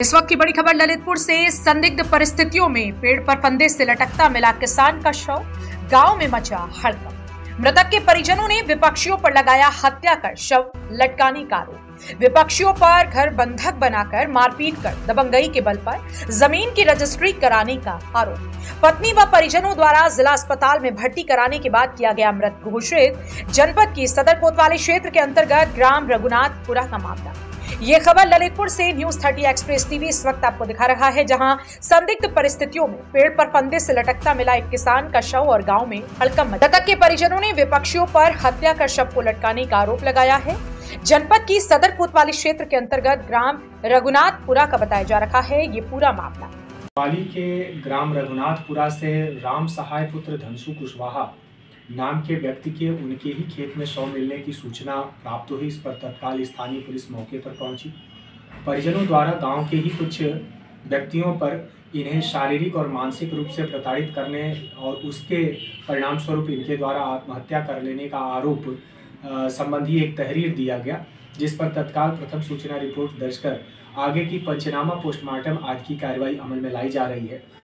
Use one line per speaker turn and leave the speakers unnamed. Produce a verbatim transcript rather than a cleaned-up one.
इस वक्त की बड़ी खबर ललितपुर से। संदिग्ध परिस्थितियों में पेड़ पर फंदे से लटकता मिला किसान का शव, गांव में मचा हड़कंप। मृतक के परिजनों ने विपक्षियों पर लगाया हत्या कर शव लटकाने का आरोप। विपक्षियों पर घर बंधक बनाकर मारपीट कर दबंगई के बल पर जमीन की रजिस्ट्री कराने का आरोप। पत्नी व परिजनों द्वारा जिला अस्पताल में भर्ती कराने के बाद किया गया मृत घोषित। जनपद की सदर कोतवाली क्षेत्र के अंतर्गत ग्राम रघुनाथपुरा का मामला। ये खबर ललितपुर से न्यूज थर्टी एक्सप्रेस टीवी इस वक्त आपको दिखा रहा है, जहां संदिग्ध परिस्थितियों में पेड़ पर फंदे से लटकता मिला एक किसान का शव और गांव में हड़कंप। मृतक के परिजनों ने विपक्षियों पर हत्या कर शव को लटकाने का आरोप लगाया है। जनपद की सदर कोतवाली क्षेत्र के अंतर्गत ग्राम रघुनाथपुरा का बताया जा रहा है ये पूरा मामला।
कोतवाली के ग्राम रघुनाथपुरा से राम सहाय पुत्र धनसु कुशवाहा नाम के व्यक्ति के उनके ही खेत में शव मिलने की सूचना प्राप्त हुई। इस पर तत्काल स्थानीय पुलिस मौके पर पहुंची। परिजनों द्वारा गांव के ही कुछ व्यक्तियों पर इन्हें शारीरिक और मानसिक रूप से प्रताड़ित करने और उसके परिणाम स्वरूप इनके द्वारा आत्महत्या कर लेने का आरोप संबंधी एक तहरीर दिया गया, जिस पर तत्काल प्रथम सूचना रिपोर्ट दर्ज कर आगे की पंचनामा पोस्टमार्टम आदि की कार्रवाई अमल में लाई जा रही है।